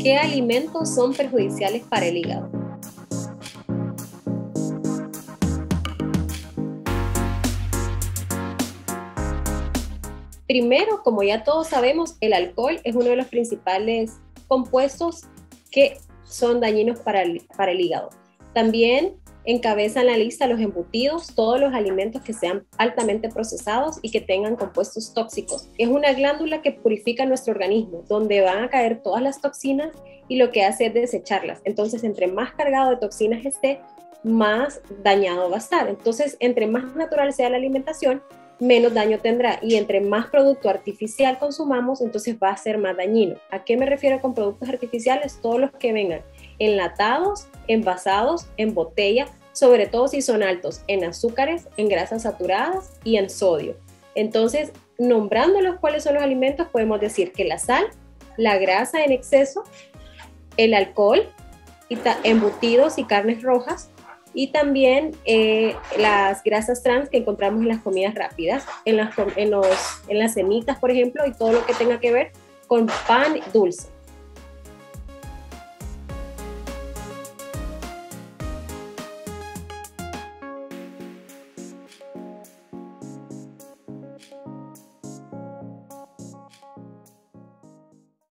¿Qué alimentos son perjudiciales para el hígado? Primero, como ya todos sabemos, el alcohol es uno de los principales compuestos que son dañinos para el hígado. También encabezan la lista los embutidos, todos los alimentos que sean altamente procesados y que tengan compuestos tóxicos. Es una glándula que purifica nuestro organismo, donde van a caer todas las toxinas y lo que hace es desecharlas. Entonces, entre más cargado de toxinas esté, más dañado va a estar. Entonces, entre más natural sea la alimentación, menos daño tendrá, y entre más producto artificial consumamos, entonces va a ser más dañino. ¿A qué me refiero con productos artificiales? Todos los que vengan enlatados, envasados, en botella, sobre todo si son altos en azúcares, en grasas saturadas y en sodio. Entonces, nombrándolos cuáles son los alimentos, podemos decir que la sal, la grasa en exceso, el alcohol, embutidos y carnes rojas, y también las grasas trans que encontramos en las comidas rápidas, en las semitas, por ejemplo, y todo lo que tenga que ver con pan dulce.